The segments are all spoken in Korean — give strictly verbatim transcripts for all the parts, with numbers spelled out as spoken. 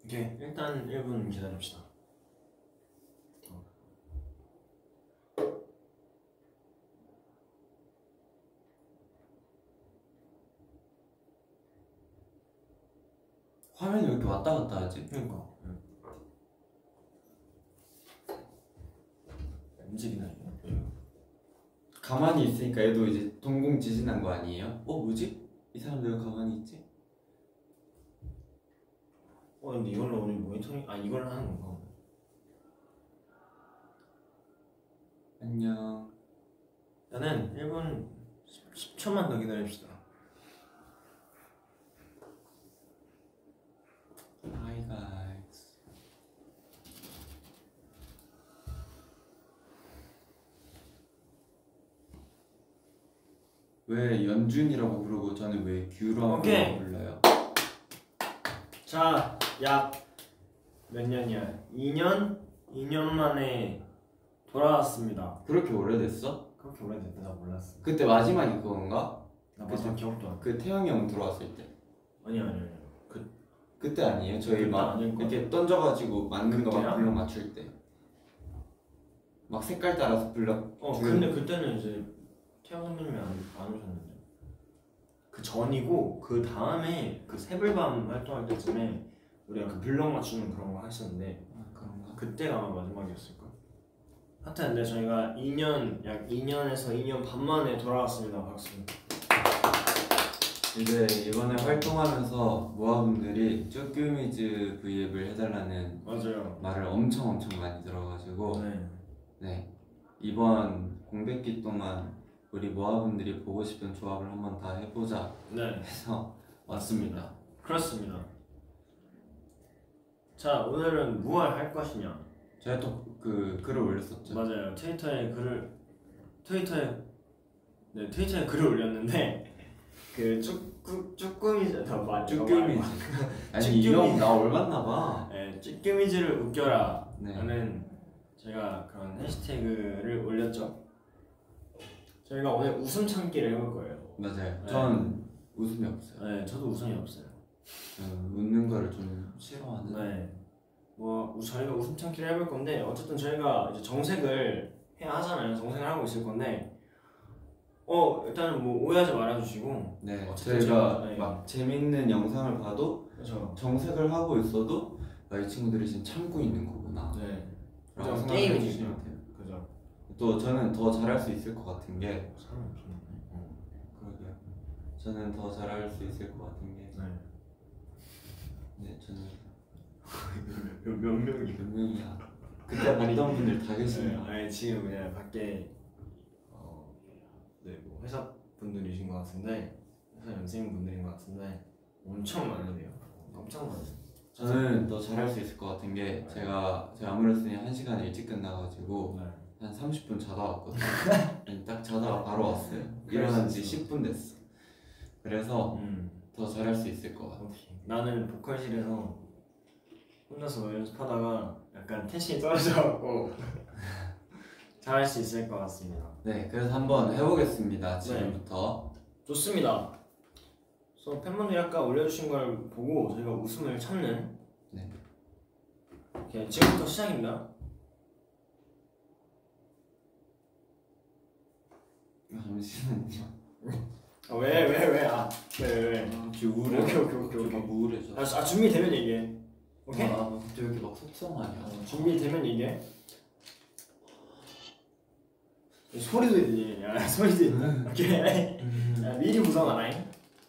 오케이, 일단 일 분 기다립시다. 화면이 왜 이렇게 왔다 갔다 하지? 그러니까 응. 움직이나 이거? 가만히 있으니까 얘도 이제 동공 지진한 거 아니에요? 어 뭐지? 이 사람들 왜 가만히 있지? 어 근데 이걸로 우리 모니터링 아 이걸 하는 건가? 안녕. 나는 일 분 십 초만 더 기다립시다. Hi guys. 왜 연준이라고 부르고 저는 왜 규라고 오케이. 불러요? 자, 약 몇 년이야? 이 년? 이 년 만에 돌아왔습니다. 그렇게 오래됐어? 그렇게 오래됐다. 나 몰랐어. 그때 마지막이 그건가? 나 마지막 기억도 안 나. 그 태영이 형 들어왔을 때. 아니 아니 아니. 그 그때 아니에요? 저희 그때 막 아닐 거야. 이렇게 던져가지고 맞는 거 그때야? 막 블럭 맞출 때. 막 색깔 따라서 블럭. 어 주는- 근데 그때는 이제 태영 선배님이 안, 안 오셨는데. 그 전이고 그 다음에 그 새불밤 활동할 때쯤에 우리가 그 블럭 맞추는 그런 거 했었는데 아 그런가? 그때가 아마 마지막이었을 거야. 하여튼 근데 저희가 이 년 약 이 년에서 이 년 반 만에 돌아왔습니다. 박수. 이제 이번에 활동하면서 모아분들이 쭈꾸미즈 브이앱을 해달라는 맞아요. 말을 엄청 엄청 많이 들어가지고 네. 네 이번 공백기 동안 우리 모아분들이 보고 싶은 조합을 한번 다 해보자 네. 해서 왔습니다. 그렇습니다. 자 오늘은 무얼 할 것이냐? 제가 또 그 글을 올렸었죠. 맞아요. 트위터에 글을 트위터에 네 트위터에 글을 올렸는데 그 쭈꾸 쭈꾸미즈 더 맞죠? 쭈꾸미즈 아니 쭈꾸미. 이 형 나 올봤나봐. 네 쭈꾸미즈를 웃겨라 네. 라는 제가 그런 해시태그를 올렸죠. 저희가 오늘 웃음 참기를 해볼 거예요. 맞아요. 네. 전 웃음이 없어요. 네 저도 웃음이 없어요. 저는 웃는 거를 좀 싫어하는. 네. 뭐 저희가 웃음 참기를 해볼 건데 어쨌든 저희가 이제 정색을 해야 하잖아요. 정색을 하고 있을 건데 어 일단은 뭐 오해하지 말아주시고 네, 어쨌든 저희가 제가, 네. 막 재밌는 영상을 봐도 그렇죠. 정색을 하고 있어도 아, 이 친구들이 지금 참고 있는 거구나. 네. 라고 그죠. 생각해 게임이니까. 주시면 돼요. 그죠. 또 저는 더 잘할 수 있을 것 같은 게 사람 없었네. 어. 그러게요. 저는 더 잘할 수 있을 것 같은 게 네. 네, 저는 몇, 몇 명이? 몇 명이야. 그때 봤던 분들 다 네. 계시네요. 아니 지금 그냥 밖에 어, 네, 뭐 회사 분들이신 것 같은데 회사 연생 분들인 것 같은데 엄청 많으세요. 깜짝 놀랐어요. 저는 더 잘할 수 있을 것 같은 게 제가 제가 아무래도 한 시간 일찍 끝나가지고 네. 한 삼십 분 자다 왔거든요. 딱 자다가 바로 왔어요. 그럴 일어난 수 지 있어. 십 분 됐어. 그래서 음. 더 잘할 수 있을 것 같아. 오케이. 나는 보컬실에서 혼자서 연습하다가 약간 텐션이 떨어져갖고 잘할 수 있을 것 같습니다. 네, 그래서 한번 해보겠습니다. 지금부터. 좋습니다. 그래서 팬분들이 아까 올려주신 걸 보고 저희가 웃음을 참는 네. 오케이, 지금부터 시작입니다. 잠시만요. 아, 왜, 왜, 왜? 아, 왜, 왜, 왜? 아, 갑자기 우울해. 오케이, 오케이, 오케이, 오케이. 막 우울해져. 아, 아 준비되면 얘기해. 오케이? 아, 갑자기 왜 이렇게 막 속상하냐. 어, 준비되면 얘기해. 소리도 들리네. 야, 소리도 있다. 오케이. 야, 미리 구성하라잉.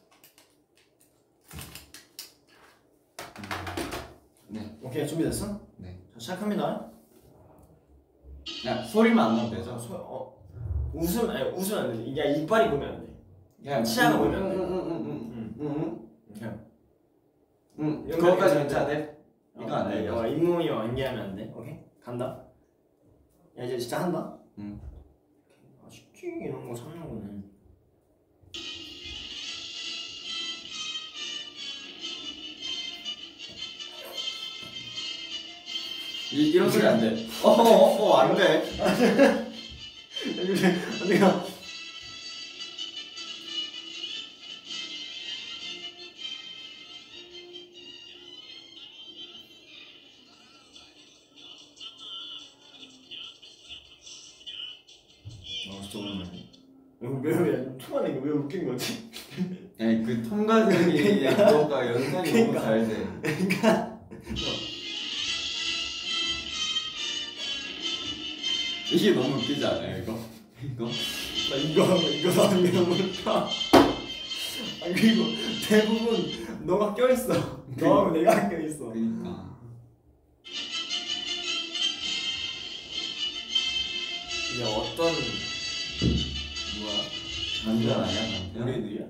네. 오케이, 준비됐어? 네. 자, 시작합니다. 야, 소리만 안 나면 자, 되죠? 소, 어, 웃음, 아니, 웃음 안 돼. 이게 이빨이 보면 안 돼. 야, 치아가 응, 보면 안 돼. 응, 응, 응, 응, 응, 그냥. 응. 이거 그거까지 괜찮아. 괜찮아 돼? 이거 안 돼, 이거. 어, 잇몸이 완기하면 안 돼. 오케이? 간다. 야, 이제 진짜 한다. 응. 아, 쉽지 이런 거 참는 거는. 이, 이런 소리 안 돼. 어, 어, 어, 안 돼. 어디가? 진짜 오랜만이네. 이거 왜 초반에 이거 왜 웃긴 거지? 아니 그 통과 세기 그거가 연상이 너무 그러니까. 잘 돼. 그러니까 이게 너무 웃기지 않아요 이거? 이거? 나 이거 하고 이거 하고 이거 뭘까? 아 그리고 대부분 너가 껴있어. 너하고 내가 껴있어. 그니까 이게 어떤 뭐야? 강태현 아니야? 강태현? 우리들이야?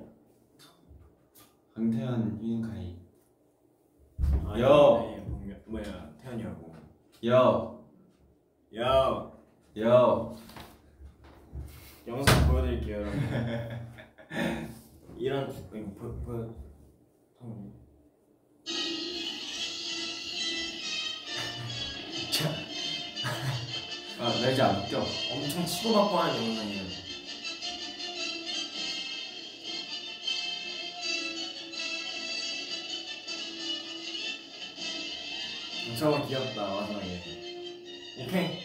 강태현 휴닝카이. 아, 여. 네, 분명- 뭐야 태연이라고. 여! 야 여! 영상 보여드릴게요 여러분. 이런 이거 보 보여. 잠깐만요. 자 아 나 이제 안 웃겨. 엄청 치고받고 하는 영상이에요. 저거 귀엽다 마지막에. 오케이.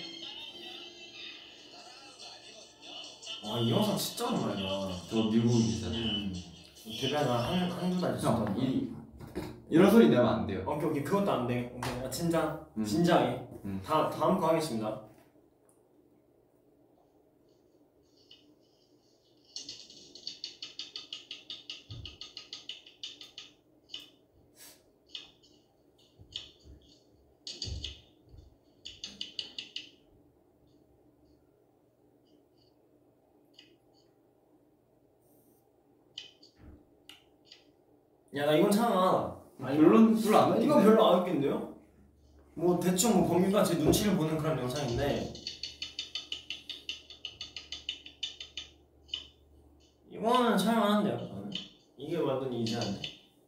와이 영상 진짜 오랜만이다. 저 미국이잖아. 음. 데뷔하다 한 한두 달 됐어. 형 이, 이런 소리 내면 안 돼요. 오케이 오케이 그것도 안 돼. 오케이 아, 진짜 음. 진지하게. 음. 다 다음 거 하겠습니다. 야 나 이건 참아. 아, 이거- 별로 별로 안 웃긴데? 이거 별로 안 웃긴데요? 뭐 대충 뭐 범규가 제 눈치를 보는 그런 영상인데 이거는 촬영하는데요 저는. 이게 완전 이지한데.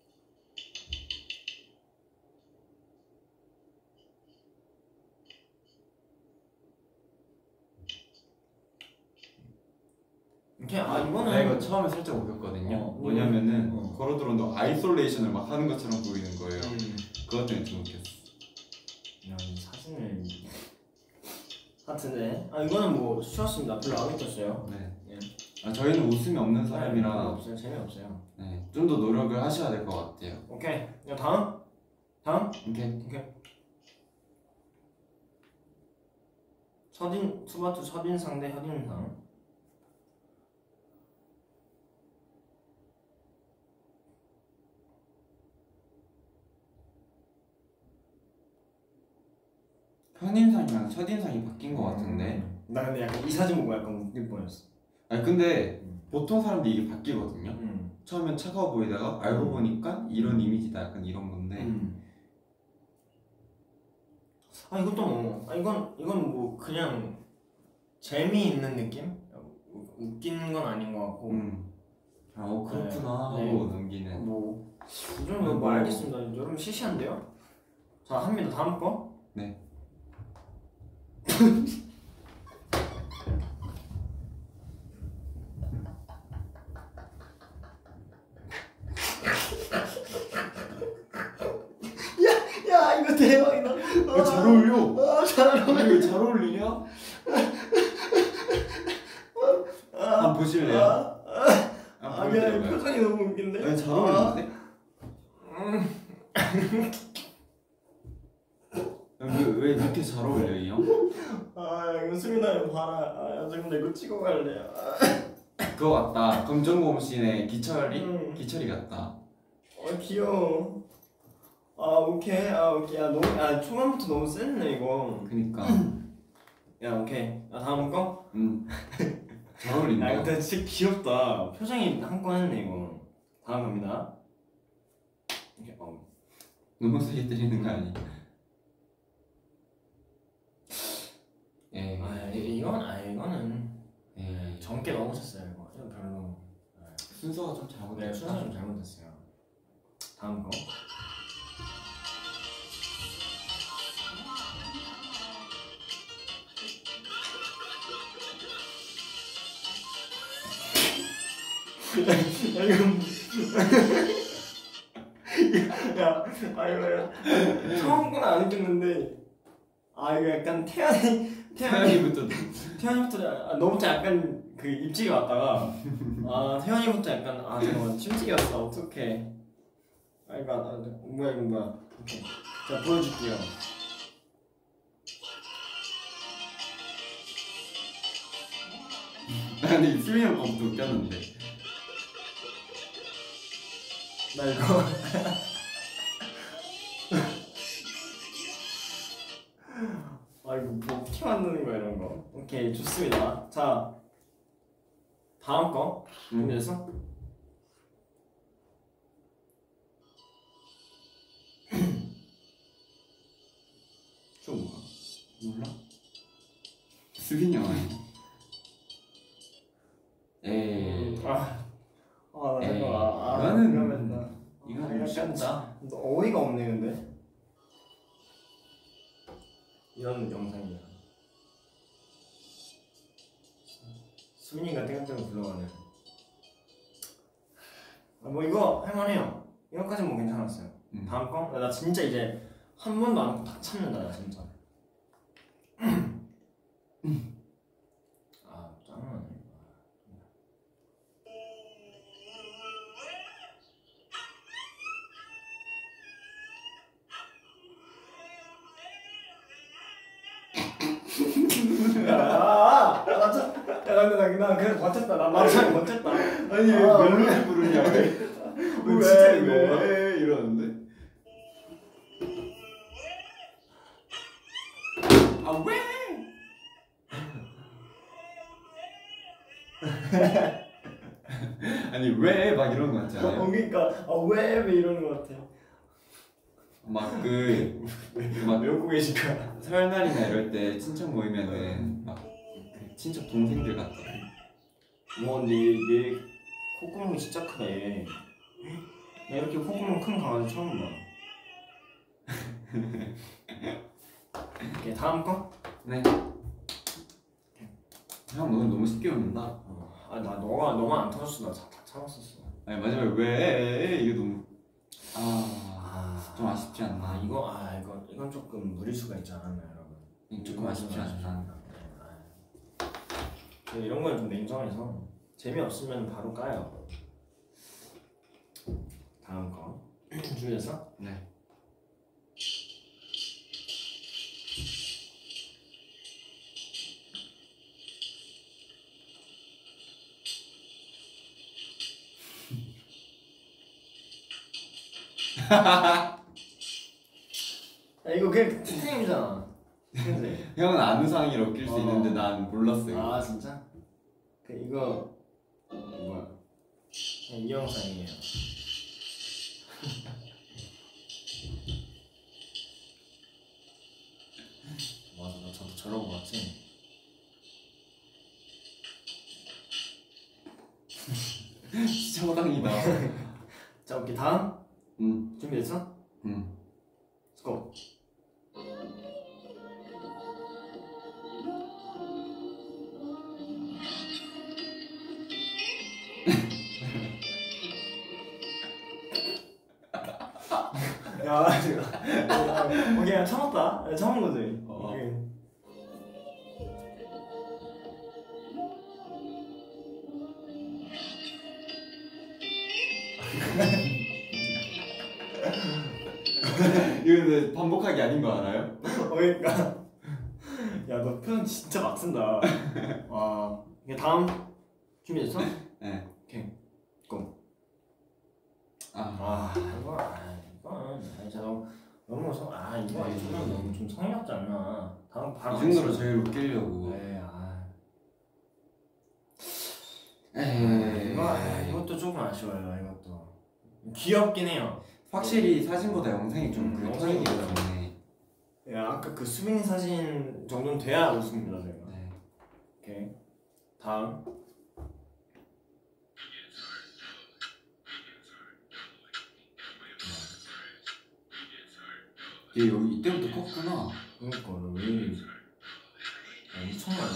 이렇게 아 이거는 나 이거 처음에 살짝 웃겼거든요. 어, 뭐냐면은 어. 걸어 들어온다 아이솔레이션을 막 하는 것처럼 보이는 거예요. 음. 그것 때문에 좀 웃겼어. 야, 이 사진을 하여튼 아 이거는 뭐 쉬웠습니다. 별로 안 웃겼어요. 네. 예. 아 저희는 웃음이 없는 별로 사람이라 없어요. 재미없어요. 네, 좀 더 노력을 하셔야 될 것 같아요. 오케이. 야 다음 다음 오케이. 첫인 투바투 첫인상 대 첫인상. 현인상이랑 첫인상이 바뀐 것 같은데. 음. 나 근데 약간 이 사진 보고 약간 웃길 뻔했어. 아니 근데 음. 보통 사람들이 이게 바뀌거든요. 음. 처음엔 차가워 보이다가 알고 음. 보니까 이런 이미지다 약간 이런 건데. 음. 아 이것도 뭐, 아 이건 이건 뭐 그냥 재미있는 느낌? 우- 웃긴 건 아닌 것 같고. 음. 아, 어 그렇구나 네. 하고 넘기는. 뭐, 좀 뭐, 뭐 알겠습니다. 여러분 시시한데요? 자 합니다. 다음 거. 네. 야 이거 대박이다. 왜 잘 어울려? 아잘 아니 왜 잘 어울리냐? 한번 보실래요? 한번 아 미안해 보여드려봐요. 표정이 너무 웃긴데. 아니 잘 어울리는데? 왜, 왜 이렇게 잘 어울려 이 형? 아 이거 수민아 형 봐라. 아 지금 나 이거 찍어 갈래. 아, 그거 같다. 검정고무신의 기철이? 음. 기철이 같다. 어 귀여워. 아 오케이 아 오케이 야 너무 아 초반부터 너무 셌네 이거. 그니까 야 오케이 야 다음 거. 음. 잘 야 어울린다. 근데 진짜 귀엽다. 표정이 한 건 했네 이거. 다음 갑니다. 이렇게 어. 너무 세게 때리는 거 아니야? 에이, 아 이- 이건 아 이거는 에이. 젊게 넘으셨어요 이거. 이거 별로. 순서가 좀 잘못됐다. 네 순서 좀 잘못됐어요. 다음 거. 야 이거 야 아 이거 야 처음 거는 안 웃겼는데 아 이거 약간 태연이 태연이 태연이부터 태연이부터 아, 너부터 약간 그 입질이 왔다가 아 태연이부터 약간 아 잠깐만 침튀겼어 어떡해. 아 이거 아, 뭐야 이거 뭐야. 오케이. 자 보여줄게요. 나 근데 수민이 형 거부터 웃겼는데. 나 이거 아 이거 뭐 어떻게 만드는 거야 이런 거. 오케이 좋습니다. 자 다음 거 준비됐어? 저 뭐야? 몰라? 수빈이 형 아니야? 에이. 아, 아, 나 에이, 이거 아, 아, 이거는- 그러면 나 이건 아, 좀 약간 쉽다. 어이가 없네 근데 이런 영상이야. 수민이가 땡땡 불러가는. 아, 뭐 이거 할만해요. 이거까지 뭐 괜찮았어요. 음. 다음 거? 나 진짜 이제 한 번도 안 하고 다 참는다 나 진짜. 아 짱나네. 야, 아, 나 참, 야, 근데 나, 나 그래도 버텼다. 나 마지막에 버텼다. 아니 왜 아, 멜로디 부르냐 왜? 왜, 왜 진짜 이거 봐. 왜 이러는데? 아 왜? 아니 왜 막 이러는 거 같지 어, 않아요? 그러니까 아, 왜, 왜 이러는 거 같아. 막그 막 외우고 계실까? 설날이나 이럴 때 친척 모이면은 막그 친척 동생들 같아. 와 근데 얘, 얘 콧구멍이 진짜 크다 얘. 나 이렇게 콧구멍 큰 강아지 처음 봐. 오케이 다음 거? 네. 형 너는 너무 쉽게 웃는다. 어, 아나 너가 너가 안 터졌어 나 다 참았었어. 아니 마지막에 왜 이게 너무 아 좀 아, 아쉽지 아 않나? 이거 아 이거 이건 조금 무리수가 있지 않았나요 여러분? 조금 아쉽지 않나? 네, 아. 이런 건 좀 냉정해서 재미없으면 바로 까요. 다음 거 준비됐어? 네. 야 이거 그냥 팀이잖아. 그치? 형은 아는 상의를 웃길 수 어. 있는데 난 몰랐어요. 아 진짜? 그 이거 뭐야? 그냥 이 영상이에요. 맞아 나 저도 저러고 봤지. 진짜 호당이다. 자 오케이 다음 응. 준비됐어? 응. 고. 야 지금 오케이 참았다. 야, 참은 거지. 어. 오케이. 이거 근데 반복하기 아닌 거 알아요? 어, 그러니까 야 너 표현 진짜 막 쓴다. 와 이게 다음 준비됐어? 네. 오케이 고. 아. 아 이거 아 이건 아니 저 너무 너무 성, 아 이거 이거는 너무 좀 성의 없지 않나. 다음 바로 이 정도로 가겠습니다. 제일 웃기려고. 네, 아 에이. 이거 아, 이것도 조금 아쉬워요. 이것도 귀엽긴 해요. 확실히 사진보다 영상이 좀 음, 그 영상이 톤이 있었네. 야 아까 그 수빈이 사진 정도는 돼야 웃습니다 저희가. 네. 오케이 다음. 얘 여기 이때부터 컸구나. 그러니까 왜 이리 야, 엄청 많아.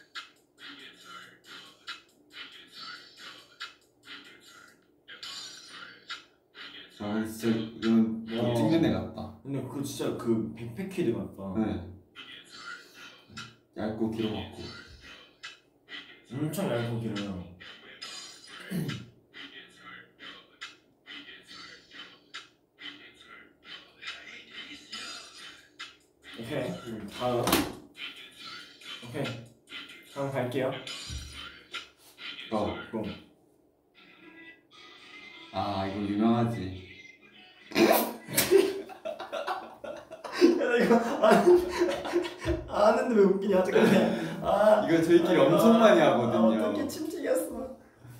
아 진짜 이건 와. 찍는 애 같다. 근데 그 진짜 그 백패키드 같다. 네. 얇고 길어갖고. 엄청 얇고 길어요. 오케이, 그럼 다음. 오케이, 다음 갈게요. 어. 고. 아 이거 유명하지. 야 이거 아, 아는데 왜 웃기냐 잠깐만. 아 이거 저희끼리 아, 엄청 많이 아, 하거든요. 어떻게 침튀겼어.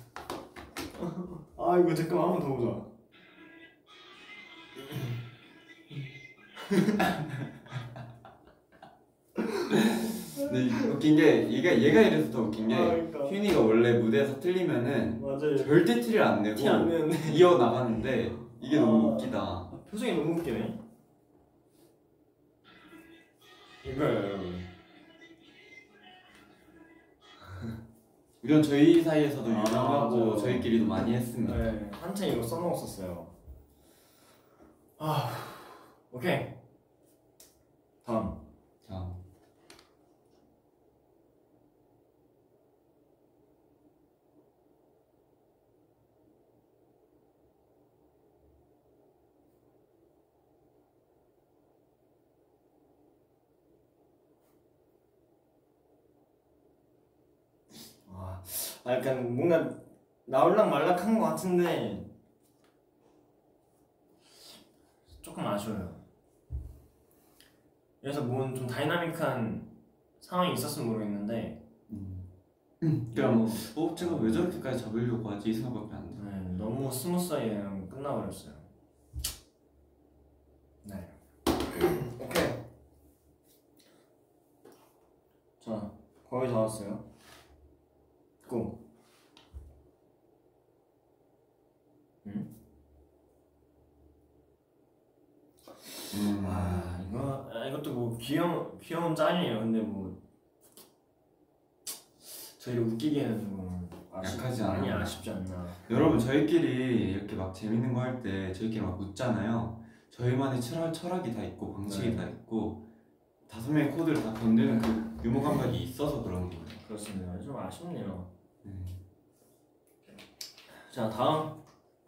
아 이거 잠깐만 한 번 더 보자. 근데 웃긴 게 얘가 얘가 이래서 더 웃긴 게 아, 그러니까. 휴니가 원래 무대에서 틀리면은 맞아요. 절대 티를 안 내고 티 안 내는데 이어 나가는데 이게 아. 너무 웃기다. 표정이 너무 웃기네. 이거예요 여러분. 이건 저희 사이에서도 아, 유명하고 맞아요. 저희끼리도 많이 했습니다. 네, 한참 이거 써먹었었어요. 아, 오케이. 다음. 자, 아, 아, 약간 뭔가 나올락 말락한 것 같은데 조금 아쉬워요. 그래서 뭔 좀 다이나믹한 상황이 있었으면 모르겠는데 음. 그럼 어 제가 왜 저렇게까지 잡으려고 하지 이 생각밖에 안 돼. 네, 너무 스무스하게 그냥 끝나버렸어요. 네. 오케이. 자, 거의 다 왔어요. 고. 음? 음. 아 이거 아, 이것도 뭐 귀여운 귀여운 짤이에요. 근데 뭐 저희를 웃기기에는 좀 아쉽, 약하지 많이 않아. 아쉽지 않나. 여러분 저희끼리 이렇게 막 재밌는 거 할 때 저희끼리 막 웃잖아요. 저희만의 철학, 철학이 다 있고 방식이 네. 다 있고 다섯 명의 코드를 다 건드는 그 유머 감각이 있어서 그런 거예요. 그렇습니다. 좀 아쉽네요. 음. 자 다음.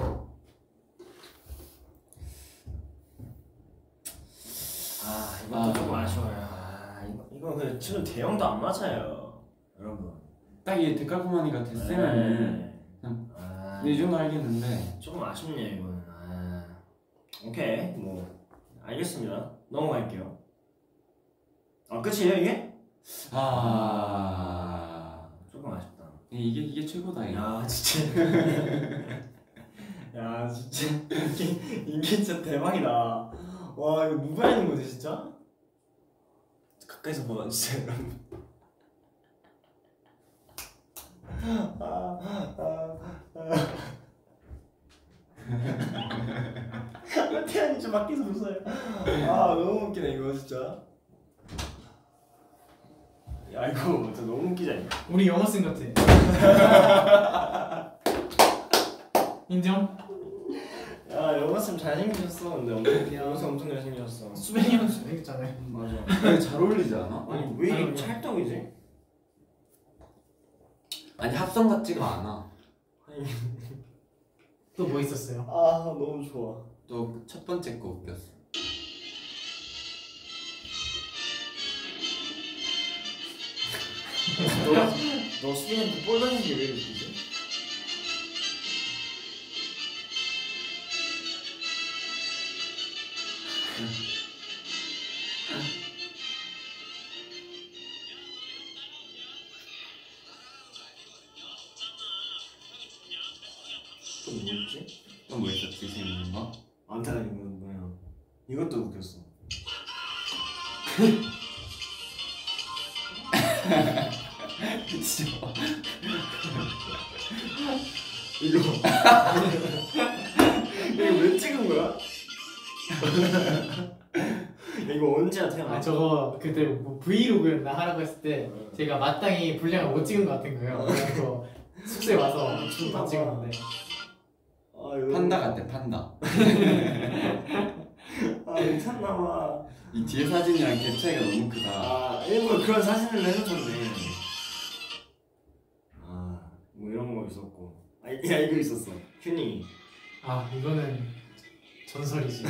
아 이것도 아. 조금 아쉬워요. 아 이거 이거 그 지금 대형도 안 맞아요, 여러분. 딱 이 데칼코마니가 됐으면은 네. 그냥 아, 이 정도 알겠는데 조금 아쉽네요 이거는. 아, 오케이 뭐 알겠습니다. 넘어갈게요. 아 끝이에요 이게? 아 조금 아쉽다. 이게 이게 최고다 이거. 야 진짜. 야 진짜 이게 이게 진짜 대박이다. 와 이거 누가 하는 거지 진짜? 가까이서 보다 진짜 여러분. 아, 아, 아. 태연이 좀 밖에서 웃어요. 아 너무 웃기네 이거 진짜. 야 이거 진짜 너무 웃기지 않냐? 우리 영어쌤 같아. 인정? 야 영어쌤 잘생기셨어. 근데 엄청 영어쌤 엄청 잘생기셨어. 수빈이 형도 잘생겼잖아요. 맞아. 되게 잘 어울리지 않아? 아니 왜 이렇게 찰떡이지? 아니 합성 같지가 않아. 아니 또 뭐 있었어요? 아 너무 좋아. 또 첫 번째 거 웃겼어. 너, 너 수빈이한테 볼 던진 게 왜 이렇게 웃기지? 또 뭐였지? 또 뭐 있었지 재밌는 거? 안타가 이건 뭐야? 이것도 웃겼어. 그치. 이거 이거 왜 찍은 거야? 이거 언제야 태어나? 아 저거 그때 뭐 브이로그였나 하라고 했을 때 제가 마땅히 분량을 못 찍은 것 같은 거예요. 그래서 숙소에 와서 다 찍었는데. 아, 이거 판다 같아 판다. 아 괜찮나봐. 이 뒤에 사진이랑 갭 차이가 너무 크다. 아 일부러 그런 사진을 내놓던데. 야 이거 있었어. 휴닝이. 아 이거는 전설이지.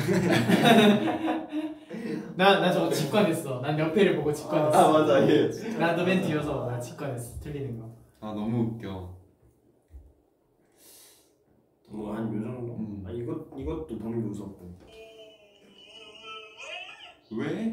나 나 저거 직관했어. 난 옆에를 보고 직관했어. 아 맞아 얘. 나도 맨 뒤여서 나 직관했어. 틀리는 거. 아 너무 웃겨. 뭐한 요 정도. 음. 아 이것 이것도 보는 게 무섭고. 왜?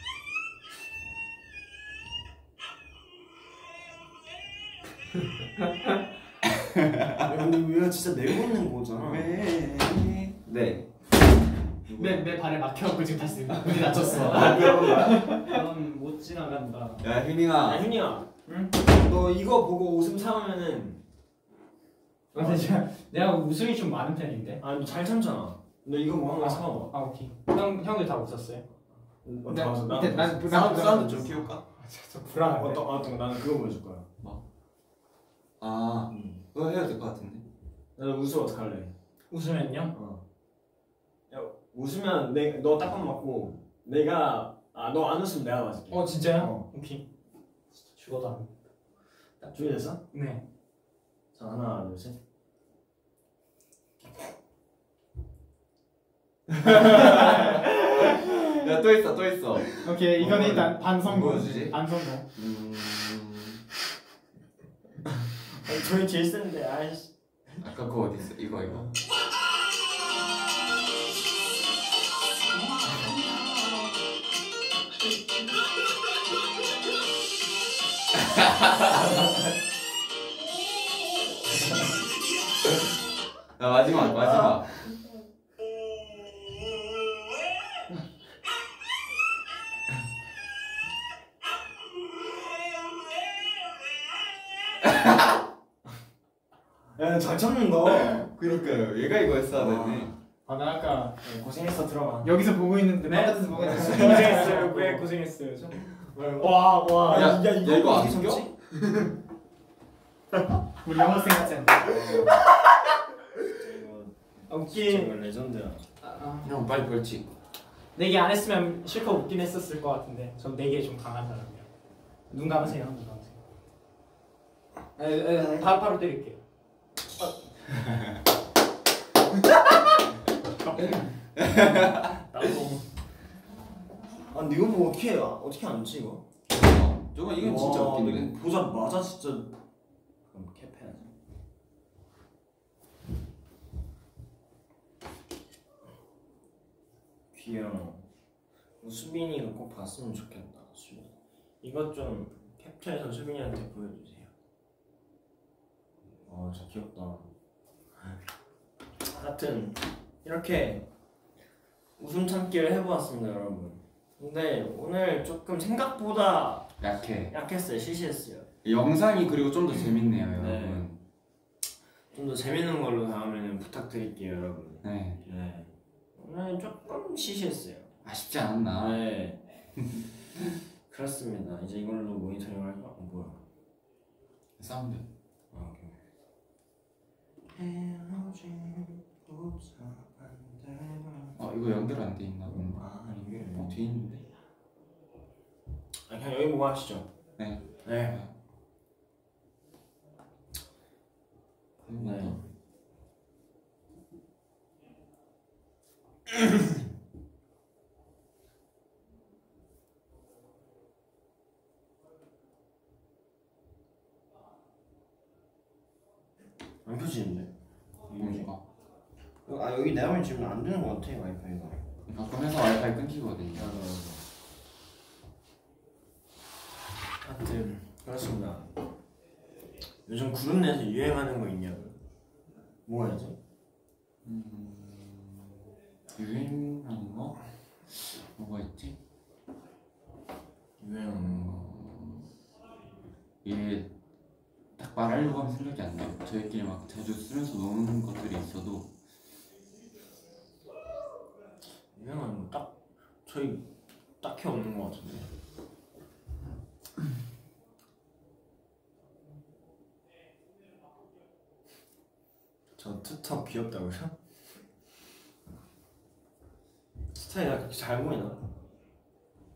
야, 근데 이거 진짜 내고 있는 거잖아. 왜? 네. 내 내 발에 막혀갖고 지금 다시 문이 닫혔어. 아 그런 거야? 그럼 못 지나간다. 야 야 휴닝아. 휴닝아. 응? 너 이거 보고 웃음 참으면은 근데 제가 내가 웃음이 좀 많은 편인데. 아니 잘 참잖아. 너 이거 뭐 한번 참아봐. 아 오케이. 형 형들 다 웃었어요? 어, 네, 다 왔어. 근데 난 난 부담- 사운드 사운드 좀 키울까? 좀 불안한데. 어떤 어떤 거 나는 그거 보여줄 거야. 아 음. 그거 해야 될 것 같은데. 너 웃으면 어떡할래? 웃으면요? 어. 야 웃으면 내 너 딱밤 맞고 내가 아 너 안 웃으면 내가 맞을게. 어 진짜요? 어. 오케이. 진짜 죽어도 안. 딱 준비됐어? 네. 자 하나 둘 셋. 야 또 있어 또 있어. 오케이 이건 뭐, 일단 반성공. 뭐지? 반성공. 음. 아니 저희 제일 센데 아이씨. 아까 그거 어디 있어? 이거 이거. 야 마지막 마지막. 야잘 참는다. 그러니까요. 얘가 이거 했어야 되네. 아 나 아까 고생했어 들어가. 여기서 보고 있는데 네? 바깥에서 보고 있는데 고생했어요. 왜 고생했어요? 저? 와와. 야, 야, 야, 이거 안 어떻게 웃겨? 참지? 우리 영어생 같지 않나? 아, 웃긴. 이거 레전드야. 형 빨리 벌칙. 네개 안 했으면 실컷 웃긴 했었을 것 같은데 전 네 개 좀 강한 사람이에요. 눈 감으세요. 눈 감으세요. 에, 에, 바로 바로 때릴게요. 나도. 아 근데 이거 뭐 어떻게 어떻게 안 웃지 이거? 저거 이건 진짜 와, 웃긴데. 이거 보자마자 진짜. 그럼 캡해야지. 귀여워. 수빈이가 꼭 봤으면 좋겠다. 수빈. 이것 좀 캡처해서 수빈이한테 보여주세요. 아 진짜 귀엽다. 하여튼 이렇게 웃음 참기를 해보았습니다 여러분. 근데 오늘 조금 생각보다 약해. 약했어요. 시시했어요. 영상이 그리고 좀 더 재밌네요, 네. 여러분. 좀 더 재밌는 걸로 다음에는 부탁드릴게요 여러분. 네. 네. 오늘 조금 시시했어요. 아쉽지 않았나? 네. 그렇습니다. 이제 이걸로 모니터링 할까? 어, 뭐야? 사운드. 아, 오케이. 어 이거 연결 안 돼 있나 본데. 아 이게. 어 뒤에 있는데. 아 그냥 여기 보고 하시죠. 네. 네. 네. 안 켜지는데? 뭔가. 아 여기 내 화면 지금 안 되는 것 같아 와이파이가. 가끔 해서 와이파이 끊기거든요. 맞아 맞아. 하여튼 그렇습니다. 요즘 그룹 내에서 유행하는 거 있냐고. 뭐가 있지? 음... 유행하는 거? 뭐가 있지? 유행하는 거. 이게 딱 말하려고 하면 생각이 안 나요. 저희끼리 막 자주 쓰면서 노는 것들이 있어도 유행하는 거 딱 저희 딱히 없는 것 같은데. 저 투턱 귀엽다고요? 스타일이 그렇게 잘 보이나?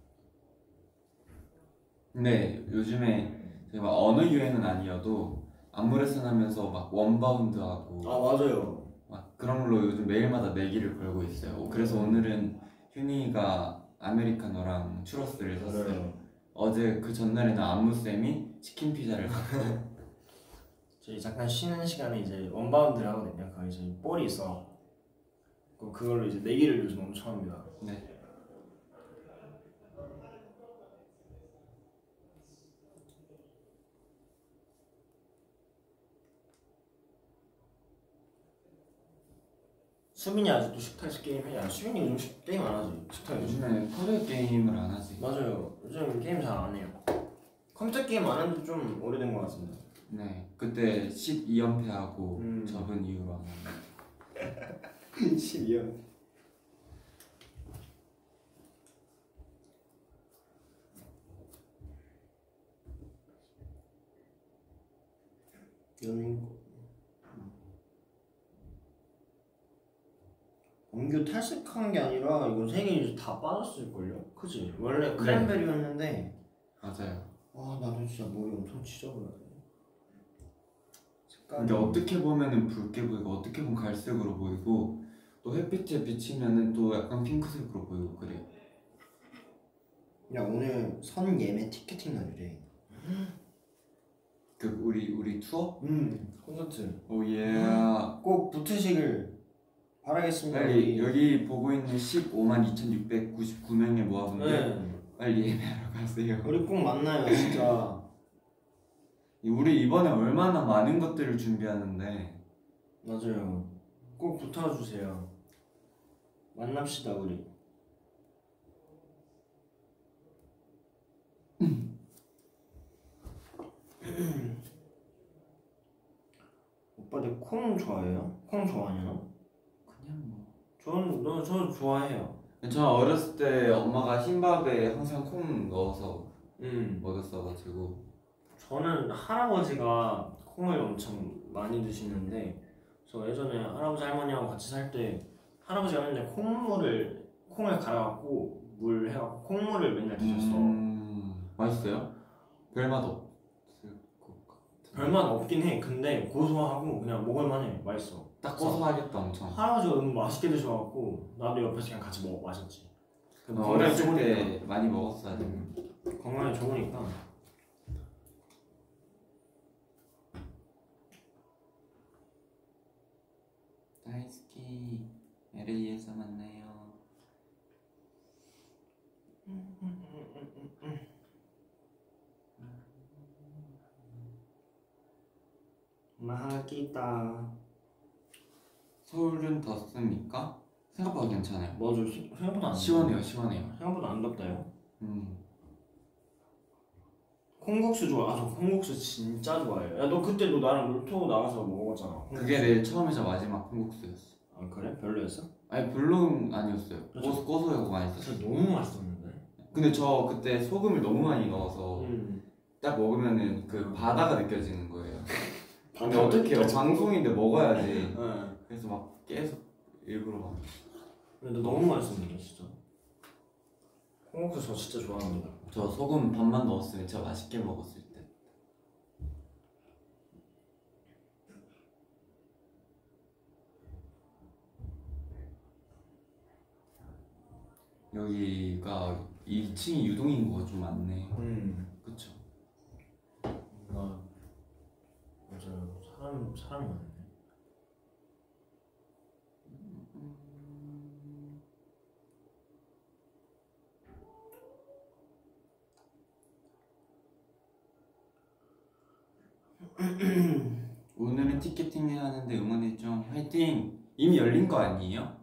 근데 요즘에 제가 언어 유행은 아니어도 안무 레슨 하면서 막 원바운드 하고 아 맞아요. 막 그런 걸로 요즘 매일마다 내기를 걸고 있어요. 그래서 오늘은 휴니가 아메리카노랑 추러스를 샀어요. 맞아요. 어제 그 전날에는 안무쌤이 치킨 피자를 샀고 저희 잠깐 쉬는 시간에 이제 원바운드를 하거든요. 거기 이제 볼이 있어. 그- 그걸로 이제 내기를 요즘 엄청 합니다. 네. 수빈이 아직도 식탁에서 게임해? 야 수빈이 요즘 식- 게임 안 하지? 식탁에서. 요즘에 컴퓨터 게임을 안 하지. 맞아요. 요즘 게임 잘 안 해요. 컴퓨터 게임 안 한 지 좀 오래된 것 같습니다. 네. 그때 십이 연패하고 음. 접은 이후로 안 합니다. 십이 년. 연인 범규 탈색한 게 아니라 이거 색이 이제 다 빠졌을걸요? 그지? 원래 크랜베리였는데 맞아요. 아 나도 진짜 머리 엄청 지저분하네. 색깔이 이게 어떻게 보면은 붉게 보이고 어떻게 보면 갈색으로 보이고 또 햇빛에 비치면은 또 약간 핑크색으로 보이고 그래요. 야 오늘 선 예매 티켓팅 날이래. 그 우리 우리 투어? 음 콘서트 오예. 꼭 붙으시길 바라겠습니다. 빨리 여기 보고 있는 십오만 이천육백구십구 명의 모아분들 네. 빨리 예매하러 가세요. 우리 꼭 만나요 진짜. 우리 이번에 얼마나 많은 것들을 준비하는데 맞아요. 꼭 붙어주세요. 만납시다 우리. 오빠들 콩 좋아해요? 콩 좋아하냐? 그냥 뭐. 저는 너 저 좋아해요. 저 어렸을 때 엄마가 흰밥에 항상 콩 넣어서 음. 먹였어가지고 저는 할아버지가 콩을 엄청 많이 드시는데 저 예전에 할아버지 할머니하고 같이 살 때 할아버지가 맨날 콩물을 콩을 갈아갖고 물 해갖고 콩물을 맨날 드셨어. 음, 맛있어요? 별맛 없을 것 같아. 별맛 없긴 해. 근데 고소하고 그냥 먹을만해. 맛있어. 딱 고소하겠다 엄청. 할아버지가 너무 맛있게 드셔갖고 나도 옆에서 그냥 같이 먹어 마셨지. 어, 건강에 어렸을 좋으니까. 때 많이 먹었어야 돼. 건강에 좋으니까. 다이스키 엘에이에서 만나요. 마기다. 서울은 덥습니까? 생각보다 괜찮아요. 맞아. 시- 생각보다 안 시원해요, 시원해요. 생각보다 안 덥다요. 음. 콩국수 좋아. 아, 저 콩국수 진짜 좋아해요. 야, 너 그때 너 나랑 놀토 나가서 먹었잖아. 콩국수. 그게 내 처음이자 마지막 콩국수였어. 아 그래? 별로였어? 아니 별로는 아니었어요. 고소, 고소하고 맛있었어. 진짜 너무 맛있었는데. 근데 저 그때 소금을 너무 많이 넣어서 음. 딱 먹으면은 그 바다가 느껴지는 거예요. 근데 바다가 어떻게 해요? 느껴져? 방송인데 먹어야지. 네. 그래서 막 계속 일부러 막. 근데 너무 맛있었는데 진짜. 콩국수 저 진짜 좋아합니다. 저 소금 반만 넣었으면 진짜 맛있게 먹었을 때. 여기가 이 층이 유동인구가 좀 많네. 음. 그쵸? 나 맞아요. 사람 사람이 많네. 오늘은 티켓팅 해야 하는데 응원해 좀 화이팅! 이미 열린 거 아니에요?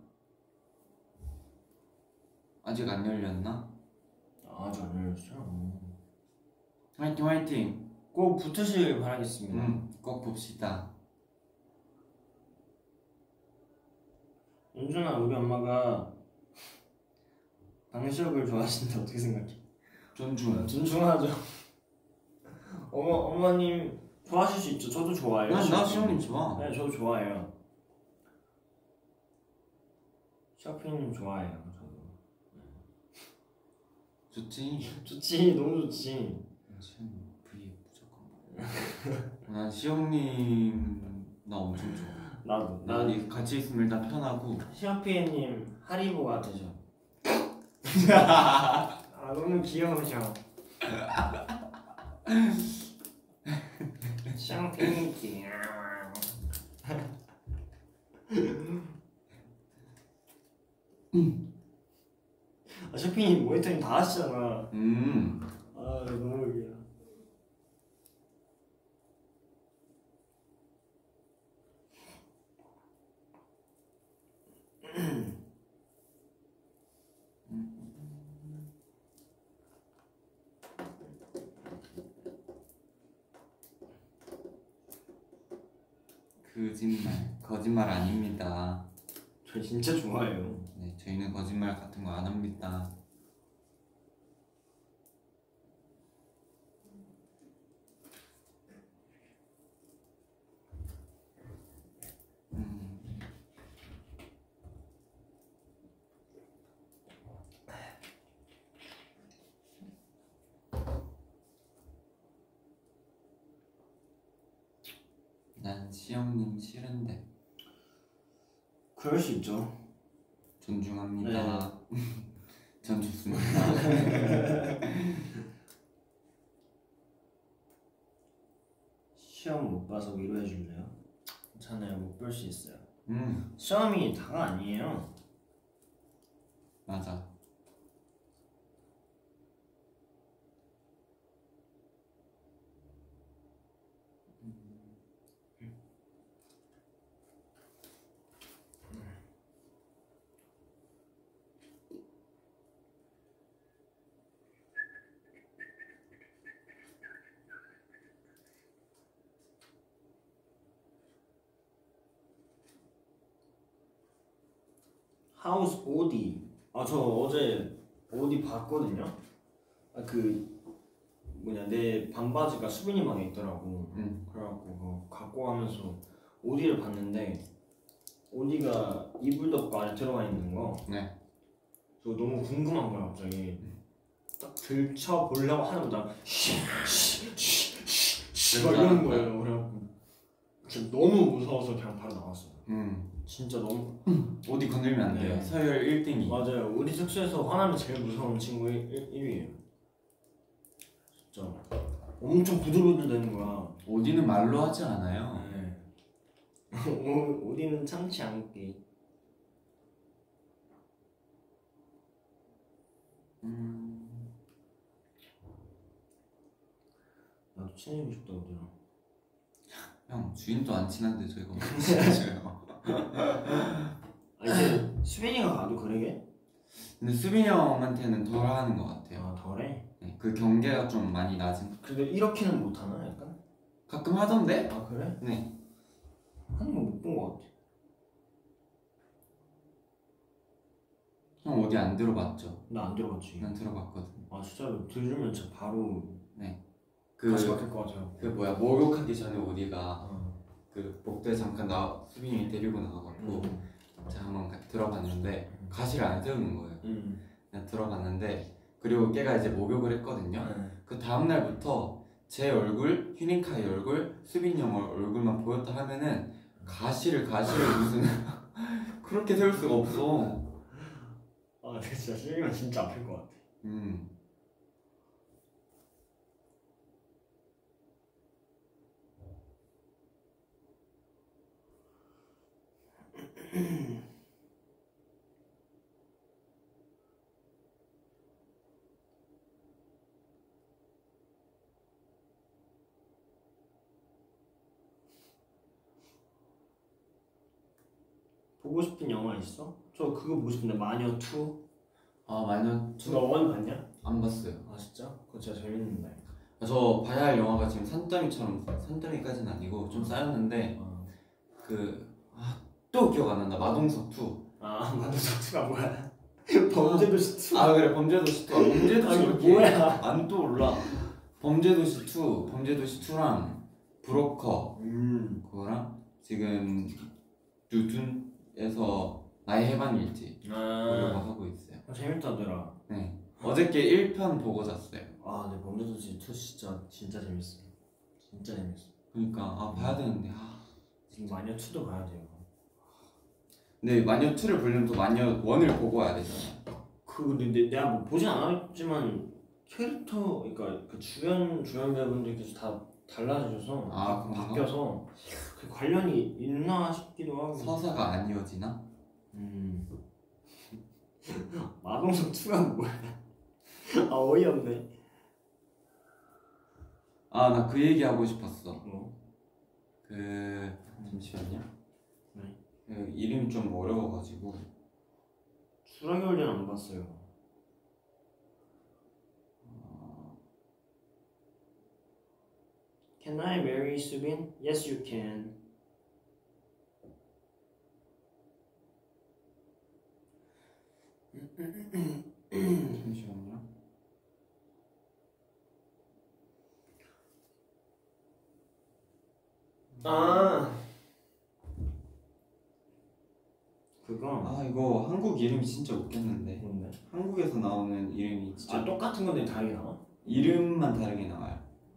아직 안 열렸나? 아직 안 열렸어요. 화이팅 화이팅! 꼭 붙으시길 바라겠습니다. 음, 꼭 봅시다. 윤준아, 우리 엄마가 방시혁을 좋아하시는데 어떻게 생각해? 존중. 존중하죠. 어머 어머님 좋아하실 수 있죠. 저도 좋아해요. 난, 나 시어핀. 시원님 좋아. 네, 저도 좋아해요. 시어핀 좋아해요. 저도. 좋지. 좋지, 너무 좋지. 시원님 V에 무조건 봐. 난 시영님 나 엄청 좋아. 나도. 난 난 같이 있으면 일단 편하고. 시어피에님 하리보 같으셔. 아 너무 귀여우셔. 샹피니 귀여워. 아 샹피님 모니터링 다 하시잖아. 음. 아 너무 웃겨. 거짓말. 거짓말 아닙니다. 저 진짜 좋아해요. 네, 저희는 거짓말 같은 거 안 합니다. 음. 난 시영님 싫은데. 그럴 수 있죠. 존중합니다. 전 좋습니다. 시험 못 봐서 위로해 줄래요? 괜찮아요. 못 볼 수 있어요. 음, 시험이 다가 아니에요. 맞아. 하우스 오디. 아 저 어제 오디 봤거든요. 아 그 뭐냐 내 반바지가 수빈이 방에 있더라고. 음. 그래갖고 그거 갖고 가면서 오디를 봤는데 오디가 이불 덮고 안에 들어가 있는 거. 네. 저 너무 궁금한 거야 갑자기. 딱 들쳐 보려고 하는데 쉬쉬쉬쉬 막 이러는 거예요. 그래갖고 진짜 너무 무서워서 그냥 바로 나왔어요. 음. 진짜 너무. 어디 건들면 안 돼요. 네. 서열 일 등이. 맞아요. 우리 숙소에서 화나면 제일 무서운 친구 일 위에요. 진짜 엄청 부들부들 되는 거야. 어디는 말로 하지 않아요. 네. 오- 어디는 참지 않게. 음. 나도 친해지고 싶다 어디랑. 형 주인도 안 친한데 저희가 어떻게 친해져요? 아 이제 수빈이가 가도 그러게? 근데 수빈이 형한테는 덜 하는 것 같아요. 아 덜해? 네, 그 경계가 좀 많이 낮은. 그래도 이렇게는 못하나 약간? 가끔 하던데? 아 그래? 네. 하는 거 못 본 거 같아. 형 어디 안 들어봤죠? 나 안 들어봤지. 난 들어봤거든. 아 진짜로 들으면 진짜 바로 그, 다시 바뀔 것 같아요. 그 뭐야 목욕하기 전에 어디가 어. 그 목도에 잠깐 나 수빈이 데리고 나가갖고 음. 제가 한번 가- 들어봤는데 가시를 안 세우는 거예요. 음. 그냥 들어봤는데 그리고 걔가 이제 목욕을 했거든요. 그 다음 날부터 제 얼굴, 휴닝카의 얼굴, 수빈이 형 얼굴만 보였다 하면은 가시를 가시를 무슨 그렇게 세울 수가 없어. 아 근데 진짜 수빈이면 진짜 아플 것 같아. 음. 보고 싶은 영화 있어? 저 그거 보고 싶은데 마녀 투. 아 마녀 너 원 봤냐? 안 봤어요. 아 진짜? 그거 진짜 재밌는데. 저 봐야 할 영화가 지금 산더미처럼 산더미까지는 아니고 좀 쌓였는데 어. 그 또 기억 안 난다. 마동석 투. 아 마녀 투가 뭐야? 범죄도시 투. 아 그래 범죄도시 투. 아, 범죄도시 아, 이렇게 뭐야? 안 떠올라. 범죄도시 투, 범죄도시 투랑 브로커 음. 그거랑 지금 두둔에서 나의 해방일지 보려고 아. 하고 있어요. 아 재밌다더라. 네. 어저께 일 편 보고 잤어요. 아, 네 범죄도시 투 진짜 진짜 재밌어. 진짜 재밌어. 그러니까 아 봐야 되는데 아 지금 마녀 투도 봐야 돼요. 근데 마녀 투를 보려면 또 마녀 원을 보고 와야 되잖아. 그 근데 내가 뭐 보진 않았지만 캐릭터 그러니까 그 주연 주연 배우분들께서 다 달라지셔서 아, 그런가? 바뀌어서 그 관련이 있나 싶기도 하고. 서사가 안 이어지나? 음. 마동석 투가 뭐야? 아 어이없네. 아 나 그 얘기 하고 싶었어. 뭐? 그 잠시만요. 네. 그 이름이 좀 어려워가지고. 주라기월드는 안 봤어요. 어... Can I marry Subin? Yes, you can. 잠시만요. 아 그거 아 이거 한국 이름이 진짜 웃겼는데. 뭔데? 한국에서 나오는 이름이 진짜 아 똑같은 건데 다르게 나와? 이름만 다르게 나와요.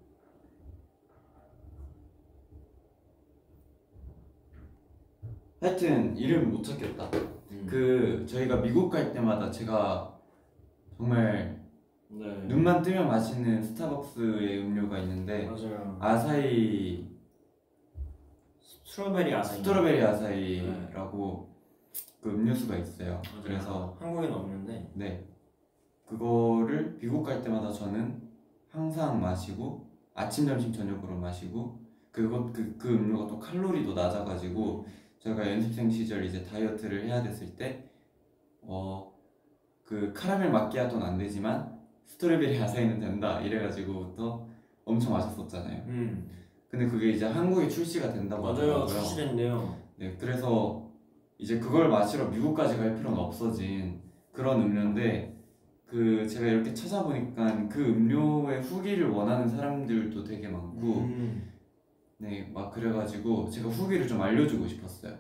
하여튼 이름 못 찾겠다. 음. 그 저희가 미국 갈 때마다 제가 정말 네. 눈만 뜨면 마시는 스타벅스의 음료가 있는데 맞아요. 아사히 스트로베리 아사히. 스트로베리 아사히라고 그 음료수가 있어요. 맞아요. 그래서 한국에는 없는데. 네 그거를 미국 갈 때마다 저는 항상 마시고 아침 점심 저녁으로 마시고 그것 그, 그 음료가 또 칼로리도 낮아가지고 제가 연습생 시절 이제 다이어트를 해야 됐을 때 어 그 카라멜 마끼아토는 안 되지만 스트로베리 아사히는 된다 이래가지고부터 엄청 마셨었잖아요. 음. 근데 그게 이제 한국에 출시가 된다고 맞아요. 하더라고요. 출시된대요. 네, 그래서 이제 그걸 마시러 미국까지 갈 필요는 없어진 그런 음료인데 그 제가 이렇게 찾아보니까 그 음료의 후기를 원하는 사람들도 되게 많고 음. 네, 막 그래가지고 제가 후기를 좀 알려주고 싶었어요.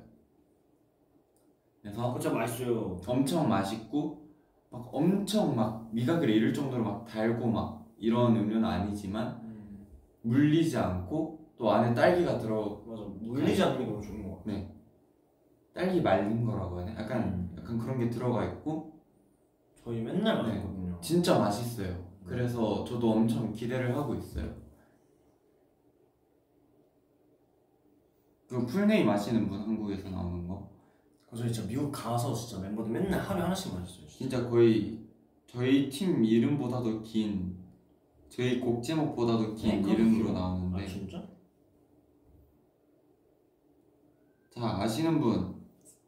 그래서 진짜 맛있어요. 엄청 맛있고 막 엄청 막 미각을 잃을 정도로 막 달고 막 이런 음료는 아니지만 음. 물리지 않고 또 안에 딸기가 들어 맞아. 물리지 않는 게 너무 좋은 것 같아. 네 딸기 말린 거라고 하네. 약간 음. 약간 그런 게 들어가 있고 저희 맨날 네. 마셨거든요. 진짜 맛있어요. 그래서 저도 엄청 기대를 하고 있어요. 그 풀네임 아시는 분 한국에서 나오는 거? 저희 진짜 미국 가서 진짜 멤버들 맨날 하루에 하나씩 마셨어요. 진짜. 진짜 거의 저희 팀 이름보다도 긴 저희 곡 제목보다도 긴 네, 이름으로 그렇죠. 나오는데 아 진짜? 자 아시는 분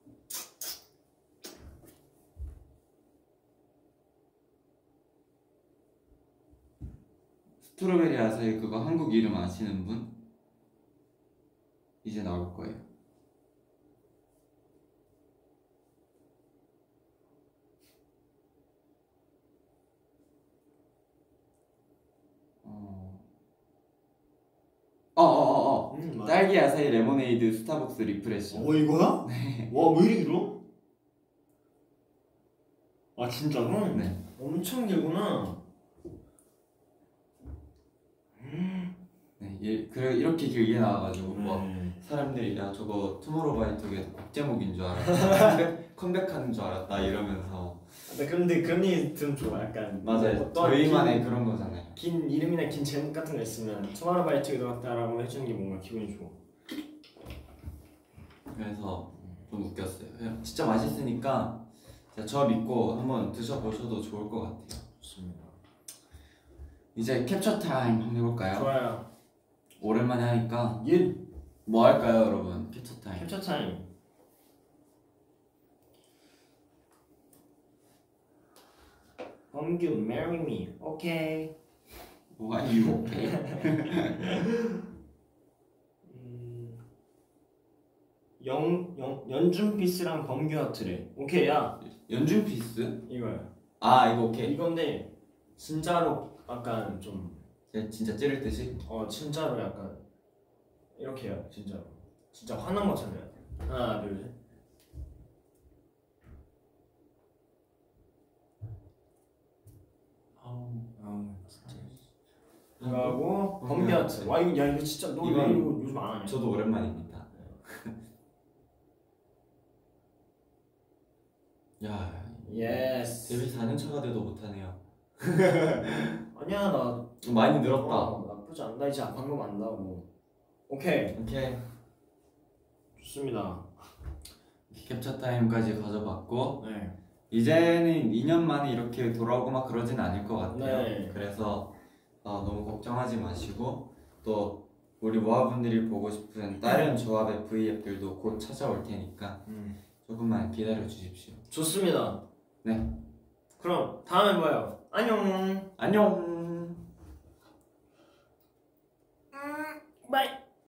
스트로베리 아사히 그거 한국 이름 아시는 분? 이제 나올 거예요. 어어어어 음, 맞아. 딸기 아사히 레모네이드 스타벅스 리프레시. 어 이거야? 네. 와 왜 이렇게 길어? 아 진짜로? 네. 엄청 길구나. 네. 예, 그래 이렇게 길게 나와가지고 뭐 네. 사람들이 야 저거 투모로우바이투게 곡 제목인 줄 알았다. 컴백, 컴백하는 줄 알았다 이러면서. 근데 근데 그런 얘기 들으면 좋아. 약간 맞아요. 어떤 저희만의 긴, 그런 거잖아요. 긴 이름이나 긴 제목 같은 거 있으면 투마로바이투게더 같다라고 해주는 게 뭔가 기분이 좋아. 그래서 좀 웃겼어요. 그냥 진짜 맛있으니까 저 믿고 한번 드셔보셔도 좋을 것 같아요. 좋습니다. 이제 캡처 타임 한번 해볼까요? 좋아요. 오랜만에 하니까 예. 뭐 할까요, 여러분? 캡처 타임. 캡처 타임. 범규, marry me. 오케이. Why you okay? 음, 영, 영, 연준 피스랑 범규 하트래. 오케이, 야. 연준 피스? 이거야. 아 이거 오케이. 이건데 진짜로 약간 좀 진짜, 진짜 찌를 듯이? 어 진짜로 약간 이렇게 해요. 진짜로. 진짜 화난 것처럼 해야 돼. 하나, 둘, 셋. 아우, 아우 진짜. 이거 하고 범규 빈비아트. 와 이거 야 이거 진짜 너 왜 이건 이거 요즘 안 하냐? 저도 오랜만입니다. 야, 예스. 데뷔 사 년 차가 돼도 못하네요. 아니야 나 많이 늘었다. 어, 나쁘지 않다. 이제 방금 안다고. 오케이 오케이. 좋습니다. 캡처 타임까지 가져봤고 네. 이제는 이 년 만에 이렇게 돌아오고 막 그러진 않을 것 같아요. 네. 그래서 어, 너무 걱정하지 마시고 또 우리 모아분들이 보고 싶은 다른 조합의 브이앱들도 곧 찾아올 테니까 음. 조금만 기다려 주십시오. 좋습니다. 네. 그럼 다음에 봐요. 안녕. 안녕.